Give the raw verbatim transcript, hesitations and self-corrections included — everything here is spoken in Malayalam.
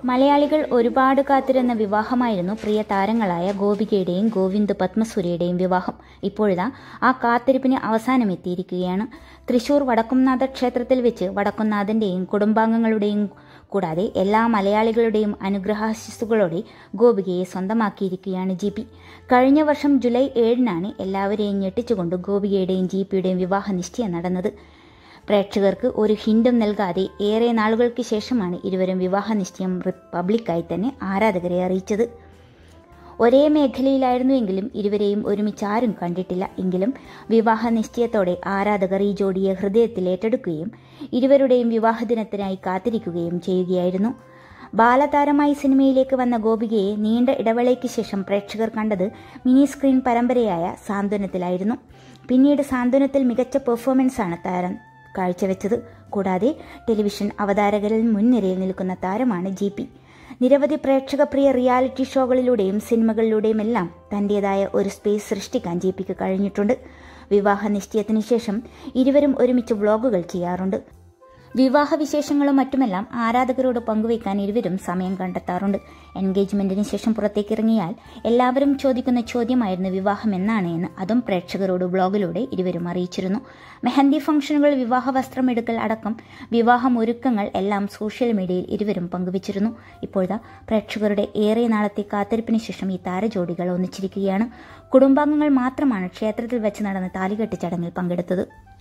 മലയാളികൾ ഒരുപാട് കാത്തിരുന്ന വിവാഹമായിരുന്നു പ്രിയ താരങ്ങളായ ഗോപികയുടെയും ഗോവിന്ദ് പത്മസൂര്യയുടെയും വിവാഹം. ഇപ്പോഴിതാ ആ കാത്തിരിപ്പിന് അവസാനമെത്തിയിരിക്കുകയാണ്. തൃശൂർ വടക്കുംനാഥ ക്ഷേത്രത്തിൽ വെച്ച് വടക്കുംനാഥന്റെയും കുടുംബാംഗങ്ങളുടെയും കൂടാതെ എല്ലാ മലയാളികളുടെയും അനുഗ്രഹാശിസ്സുകളോടെ ഗോപികയെ സ്വന്തമാക്കിയിരിക്കുകയാണ് ജി പി. കഴിഞ്ഞ വർഷം ജൂലൈ ഏഴിനാണ് എല്ലാവരെയും ഞെട്ടിച്ചുകൊണ്ട് ഗോപികയുടെയും ജി പിയുടെയും വിവാഹ നിശ്ചയം നടന്നത്. പ്രേക്ഷകർക്ക് ഒരു ഹിന്റും നൽകാതെ ഏറെ നാളുകൾക്ക് ശേഷമാണ് ഇരുവരും വിവാഹ നിശ്ചയം പബ്ലിക്കായി തന്നെ ആരാധകരെ അറിയിച്ചത്. ഒരേ മേഖലയിലായിരുന്നുവെങ്കിലും ഇരുവരെയും ഒരുമിച്ച് ആരും കണ്ടിട്ടില്ല. എങ്കിലും വിവാഹ നിശ്ചയത്തോടെ ആരാധകർ ഈ ജോഡിയെ ഹൃദയത്തിൽ ഏറ്റെടുക്കുകയും ഇരുവരുടെയും വിവാഹദിനത്തിനായി കാത്തിരിക്കുകയും ചെയ്യുകയായിരുന്നു. ബാലതാരമായി സിനിമയിലേക്ക് വന്ന ഗോപികയെ നീണ്ട ഇടവേളയ്ക്ക് ശേഷം പ്രേക്ഷകർ കണ്ടത് മിനി സ്ക്രീൻ പരമ്പരയായ സാന്ത്വനത്തിലായിരുന്നു. പിന്നീട് സാന്ത്വനത്തിൽ മികച്ച പെർഫോമൻസാണ് താരം കാഴ്ചവെച്ചത്. കൂടാതെ ടെലിവിഷൻ അവതാരകരിൽ മുൻനിരയിൽ നിൽക്കുന്ന താരമാണ് ജി പി. നിരവധി പ്രേക്ഷകപ്രിയ റിയാലിറ്റി ഷോകളിലൂടെയും സിനിമകളിലൂടെയുമെല്ലാം തൻ്റേതായ ഒരു സ്പേസ് സൃഷ്ടിക്കാൻ ജി പിക്ക് കഴിഞ്ഞിട്ടുണ്ട്. വിവാഹ നിശ്ചയത്തിനു ശേഷം ഇരുവരും ഒരുമിച്ച് വ്ളോഗുകൾ ചെയ്യാറുണ്ട്. വിവാഹ വിശേഷങ്ങളും മറ്റുമെല്ലാം ആരാധകരോട് പങ്കുവയ്ക്കാൻ ഇരുവരും സമയം കണ്ടെത്താറുണ്ട്. എൻഗേജ്മെന്റിന് ശേഷം പുറത്തേക്കിറങ്ങിയാൽ എല്ലാവരും ചോദിക്കുന്ന ചോദ്യമായിരുന്നു വിവാഹം എന്നാണ് എന്ന്. അതും പ്രേക്ഷകരോട് വ്ളോഗിലൂടെ ഇരുവരും അറിയിച്ചിരുന്നു. മെഹന്തി ഫംഗ്ഷനുകൾ, വിവാഹ വസ്ത്രമെടുക്കൽ അടക്കം വിവാഹം ഒരുക്കങ്ങൾ എല്ലാം സോഷ്യൽ മീഡിയയിൽ ഇരുവരും പങ്കുവച്ചിരുന്നു. ഇപ്പോഴത്തെ പ്രേക്ഷകരുടെ ഏറെ നാളത്തെ കാത്തിരിപ്പിന് ശേഷം ഈ താരജോഡികൾ ഒന്നിച്ചിരിക്കുകയാണ്. കുടുംബാംഗങ്ങൾ മാത്രമാണ് ക്ഷേത്രത്തിൽ വെച്ച് നടന്ന താലികെട്ട് ചടങ്ങിൽ പങ്കെടുത്തത്.